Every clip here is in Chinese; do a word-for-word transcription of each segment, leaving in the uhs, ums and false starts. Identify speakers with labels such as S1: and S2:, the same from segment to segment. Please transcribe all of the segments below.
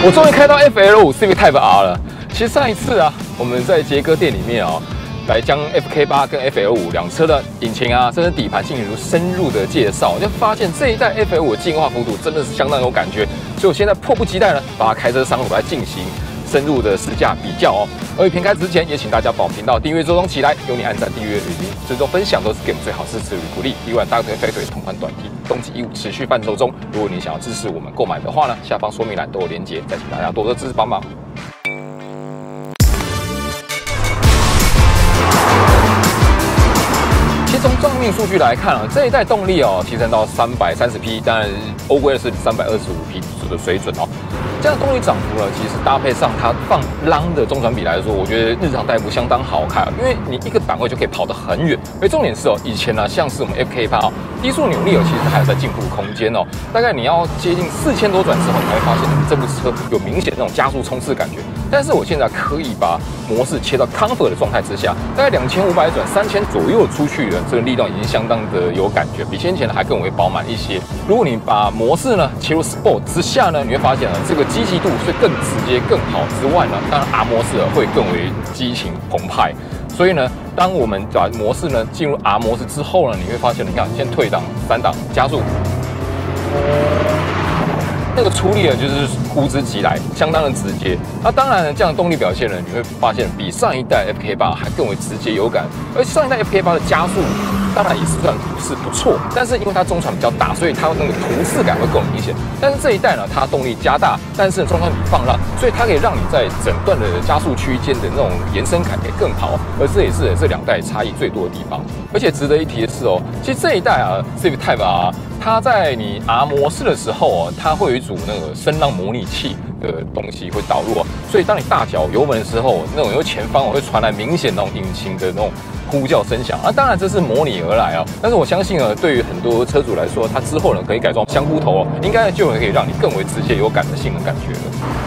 S1: 我终于开到 F L 五 Civic Type R 了。其实上一次啊，我们在杰哥店里面哦，来将 F K 八跟 F L 五两车的引擎啊，甚至底盘进行深入的介绍，就发现这一代 F L 五的进化幅度真的是相当有感觉。所以我现在迫不及待呢，把它开车上路来进行深入的试驾比较哦。而片开之前，也请大家帮我频道订阅追踪起来，有你按赞、订阅、与追踪、分享，都是给我们最好支持与鼓励。另外，大腿 Factory 同款短 T 冬季义务持续贩售中，如果你想要支持我们购买的话呢，下方说明栏都有连结，再请大家多多支持帮忙。其实从账面数据来看啊，这一代动力哦提升到三百三十匹，当然欧规的是三百二十五匹的水准哦。这样的动力涨幅呢，其实搭配上它放浪的中传比来说，我觉得日常代步相当好看，因为你一个档位就可以跑得很远。而重点是哦，以前呢，像是我们 F K 八哦，低速扭力哦，其实还有在进步空间哦。大概你要接近四千多转之后，你才会发现这部车有明显那种加速冲刺感觉。但是我现在可以把模式切到 Comfort 的状态之下，大概两千五百转、三千左右出去的这个力道已经相当的有感觉，比先前的还更为饱满一些。如果你把模式呢切入 Sport 之下呢，你会发现呢，这个积极度是更直接、更好之外呢，当然 R 模式会更为激情澎湃。所以呢，当我们把模式呢进入 R 模式之后呢，你会发现，你看，先退档、三档、加速。那个出力呢，就是呼之即来，相当的直接。那当然呢，这样的动力表现呢，你会发现比上一代 F K 八还更为直接有感。而上一代 F K 八的加速，当然也是算是不错，但是因为它中传比较大，所以它那个突刺感会更明显。但是这一代呢，它动力加大，但是中传比放浪，所以它可以让你在整段的加速区间的那种延伸感可以更好。而这也是这两代差异最多的地方。而且值得一提的是哦，其实这一代啊 ，Civic Type R。它在你 R 模式的时候哦，它会有一组那个声浪模拟器的东西会导入哦，所以当你大脚油门的时候，那种由前方会传来明显那种引擎的那种呼叫声响啊。当然这是模拟而来啊，但是我相信呢，对于很多车主来说，它之后呢可以改装香菇头哦，应该就可以让你更为直接有感的性能感觉了。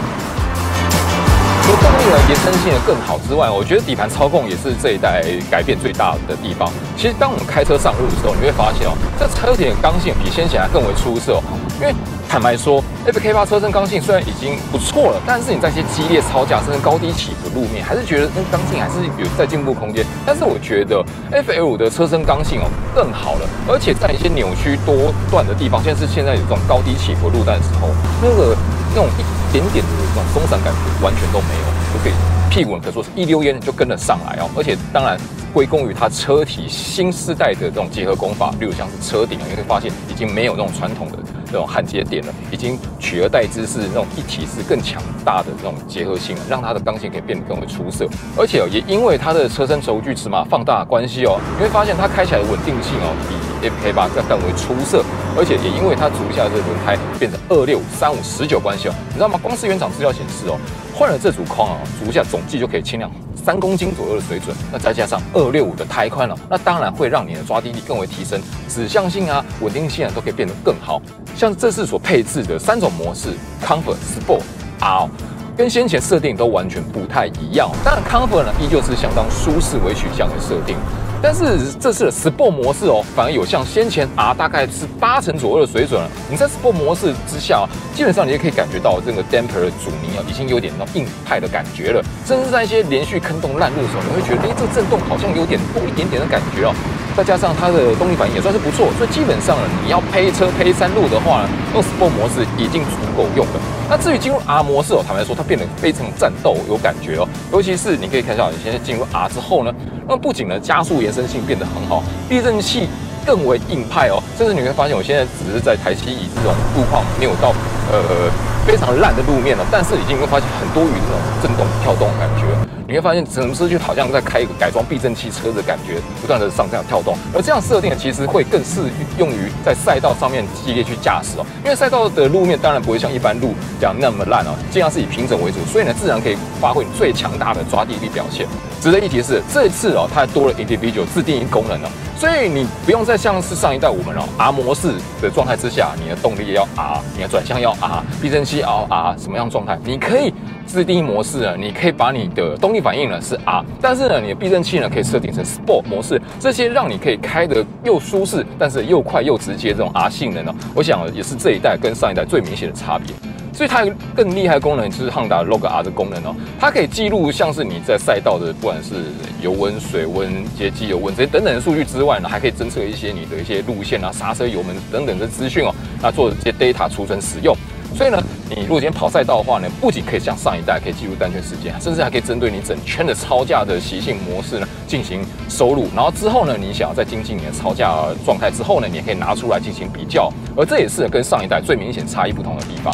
S1: 除了动力呢延伸性的更好之外，我觉得底盘操控也是这一代改变最大的地方。其实当我们开车上路的时候，你会发现哦，这车体的刚性比先前还更为出色哦。因为坦白说 ，F K 八车身刚性虽然已经不错了，但是你在一些激烈操驾甚至高低起伏路面，还是觉得那刚性还是有在进步空间。但是我觉得 F L 五的车身刚性哦更好了，而且在一些扭曲多段的地方，现在是现在有这种高低起伏路段的时候，那个那种一点点的这种松散感觉完全都没有，就可以屁股可说是一溜烟就跟了上来哦。而且当然归功于它车体新世代的这种结合工法，例如像是车顶，你会发现已经没有那种传统的这种焊接点了，已经取而代之是那种一体式更强大的这种结合性了，让它的刚性可以变得更为出色。而且也因为它的车身轴距尺码放大的关系哦，你会发现它开起来的稳定性哦比 F K 八更更为出色。而且也因为它足下的这个轮胎变成二六三五十九关系哦，你知道吗？光是原厂资料显示哦，换了这组框啊，足下总计就可以轻量三公斤左右的水准。那再加上二六五的胎宽了，那当然会让你的抓地力更为提升，指向性啊、稳定性啊都可以变得更好。像这次所配置的三种模式 ，Comfort、Sport、R。跟先前设定都完全不太一样。当然 ，Comfort 呢依旧是相当舒适为取向的设定，但是这次的 Sport 模式哦，反而有像先前 R 大概是八成左右的水准了。你在 Sport 模式之下，基本上你也可以感觉到这个 Damper 的阻尼啊，已经有点那种硬派的感觉了。甚至在一些连续坑洞烂路的时候，你会觉得，哎，这个震动好像有点多一点点的感觉哦。再加上它的动力反应也算是不错，所以基本上呢，你要配车配山路的话呢，用 Sport 模式已经足够用了。那至于进入 R 模式哦，坦白说，它变得非常战斗有感觉哦。尤其是你可以看到，你现在进入 R 之后呢，那不仅呢加速延伸性变得很好，避震器更为硬派哦。甚至你会发现，我现在只是在台七以这种路况没有到呃非常烂的路面了，但是已经会发现很多余这种震动跳动的感觉。你会发现整车就好像在开一个改装避震器车的感觉，不断的上这样跳动。而这样设定其实会更适用于在赛道上面激烈去驾驶哦，因为赛道的路面当然不会像一般路这样那么烂哦，尽量是以平整为主，所以呢自然可以发挥你最强大的抓地力表现。值得一提是，这一次哦，它还多了 Individual 自定义功能哦，所以你不用再像是上一代我们哦 R 模式的状态之下，你的动力要 R， 你的转向要 R， 避震器要 R， 什么样状态，你可以自定义模式呢，你可以把你的动力反应呢是 R， 但是呢，你的避震器呢可以设定成 Sport 模式，这些让你可以开得又舒适，但是又快又直接这种 R 性能呢，我想也是这一代跟上一代最明显的差别。 所以它有更厉害的功能就是 Honda Log R 的功能哦，它可以记录像是你在赛道的不管是油温、水温、节机油温这些等等的数据之外呢，还可以侦测一些你的一些路线啊、刹车、油门等等的资讯哦，那做这些 data 储存使用。所以呢，你如果今天跑赛道的话呢，不仅可以像上一代可以记录单圈时间，甚至还可以针对你整圈的超驾的习性模式呢进行收录。然后之后呢，你想要再精进你的超驾状态之后呢，你也可以拿出来进行比较。而这也是跟上一代最明显差异不同的地方。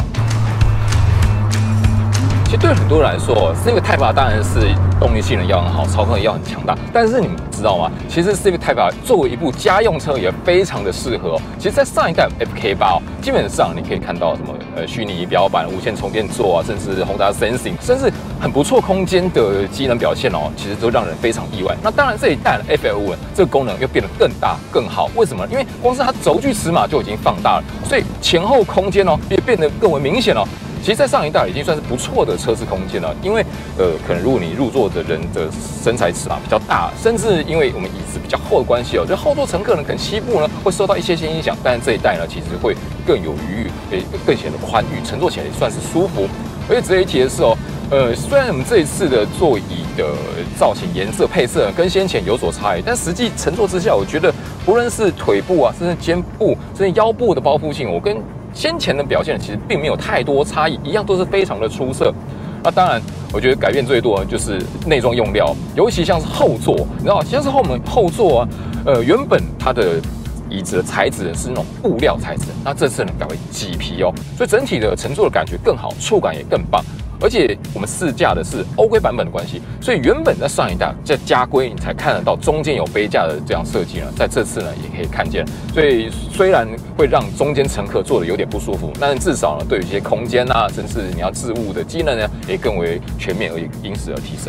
S1: 其实对很多人来说 ，Civic Type R 当然是动力性能要很好，操控也要很强大。但是你们知道吗？其实 Civic Type R 作为一部家用车也非常的适合哦。其实，在上一代 F K 八哦，基本上你可以看到什么呃虚拟仪表板、无线充电座啊，甚至 Honda Sensing， 甚至很不错空间的机能表现哦，其实都让人非常意外。那当然这一代的 F L 五这个功能又变得更大更好，为什么？因为光是它轴距尺码就已经放大了，所以前后空间哦也变得更为明显哦。其实，在上一代已经算是不错的车子空间了，因为呃，可能如果你入座的人的身材尺码比较大，甚至因为我们椅子比较厚的关系哦，就后座乘客呢可能膝部呢会受到一些些影响，但是这一代呢其实会更有余裕，诶，更显得宽裕，乘坐起来也算是舒服。而且值得一提的是哦，呃，虽然我们这一次的座椅的造型、颜色、配色跟先前有所差异，但实际乘坐之下，我觉得不论是腿部啊，甚至肩部、甚至腰部的包覆性，我跟先前的表现其实并没有太多差异，一样都是非常的出色。那当然，我觉得改变最多的就是内装用料，尤其像是后座，你知道，像是后门后座啊，呃，原本它的椅子的材质是那种布料材质，那这次呢改为麂皮哦，所以整体的乘坐的感觉更好，触感也更棒。而且我们试驾的是欧规版本的关系，所以原本在上一代在加规你才看得到中间有杯架的这样设计呢，在这次呢也可以看见。所以虽然会让中间乘客坐的有点不舒服，但是至少呢对于一些空间啊，甚至你要置物的机能呢，也更为全面而因此而提升。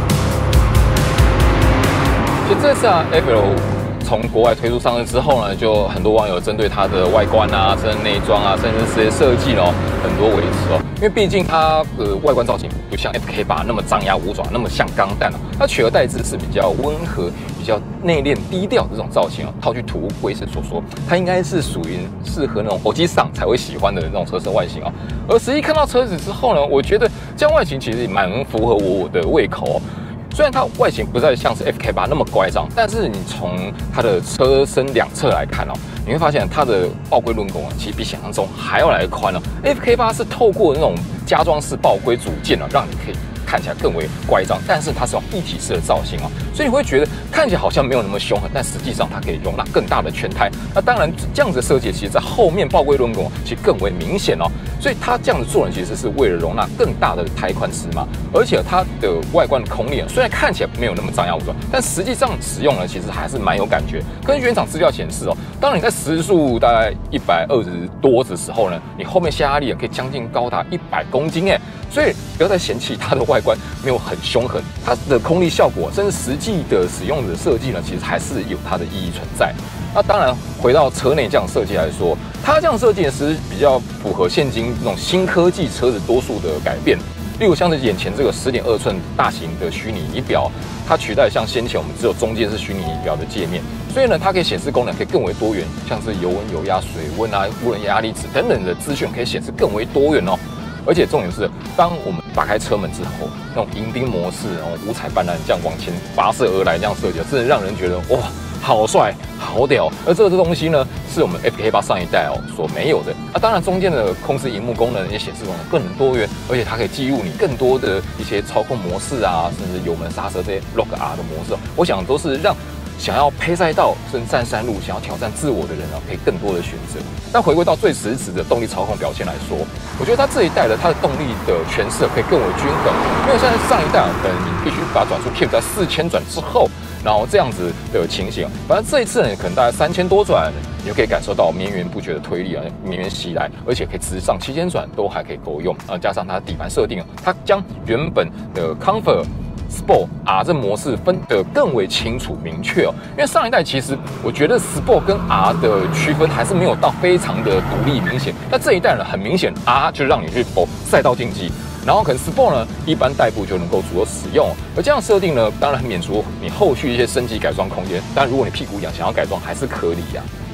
S1: 其实这次啊 F L 从国外推出上市之后呢，就很多网友针对它的外观啊、甚至内装啊，甚至这些设计哦，很多维持哦。因为毕竟它的外观造型不像 F K 八那么张牙舞爪，那么像钢弹哦，它取而代之是比较温和、比较内敛、低调的这种造型哦。套句土屋圭市所说，它应该是属于适合那种火机上才会喜欢的那种车身外形哦。而实际看到车子之后呢，我觉得这样外形其实蛮符合我的胃口哦。虽然它外形不再像是 F K 八那么乖张，但是你从它的车身两侧来看哦，你会发现它的爆龟轮拱啊，其实比想象中还要来宽哦。F K 八是透过那种加装式爆龟组件啊，让你可以看起来更为乖张，但是它是用一体式的造型哦，所以你会觉得看起来好像没有那么凶狠，但实际上它可以容纳更大的圈胎。那当然，这样子的设计其实在后面爆龟轮拱其实更为明显哦，所以它这样子做呢，其实是为了容纳更大的胎宽尺码，而且它的外观的空力虽然看起来没有那么张牙舞爪，但实际上使用呢，其实还是蛮有感觉。根据原厂资料显示哦，当你在时速大概一百二十多的时候呢，你后面下压力可以将近高达一百公斤哎。所以不要再嫌弃它的外观没有很凶狠，它的空力效果，甚至实际的使用的设计呢，其实还是有它的意义存在。那当然，回到车内这样设计来说，它这样设计呢是比较符合现今这种新科技车子多数的改变。例如像是眼前这个 十点二寸大型的虚拟仪表，它取代像先前我们只有中间是虚拟仪表的界面，所以呢，它可以显示功能可以更为多元，像是油温、油压、水温啊、无人压力值等等的资讯可以显示更为多元哦。而且重点是，当我们打开车门之后，那种迎宾模式，然后五彩斑斓这样往前跋涉而来，这样设计，真的让人觉得哇，好帅，好屌。而这个东西呢，是我们 F K 八上一代哦所没有的。那当然，中间的控制荧幕功能、也显示功能更能多元，而且它可以记录你更多的一些操控模式啊，甚至油门、刹车这些 Log R 的模式，我想都是让想要配赛道甚至站山路，想要挑战自我的人啊，可以更多的选择。但回归到最实质的动力操控表现来说，我觉得它这一代的它的动力的诠释可以更为均衡，因为现在上一代可能你必须把转速 keep 在四千转之后，然后这样子的情形。反正这一次呢，可能大概三千多转，你就可以感受到绵延不绝的推力啊，绵延袭来，而且可以直上七千转都还可以够用啊。加上它的底盘设定，它将原本的 Comfort、Sport R 这模式分得更为清楚明确哦，因为上一代其实我觉得 Sport 跟 R 的区分还是没有到非常的独立明显，那这一代呢很明显 R 就让你去跑赛道竞技，然后可能 Sport 呢一般代步就能够足够使用，而这样设定呢，当然免除你后续一些升级改装空间，但如果你屁股痒想要改装还是可以呀、啊。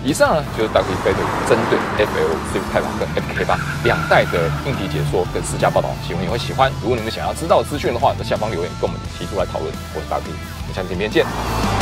S1: 以上呢就是 Doctor Eddie 针对 F L 五 Swift 太郎跟 F K 八两代的硬体解说跟试驾报道，希望你会喜欢。如果你们想要知道资讯的话，在下方留言跟我们提出来讨论。我是 Doctor，我们下期影片见。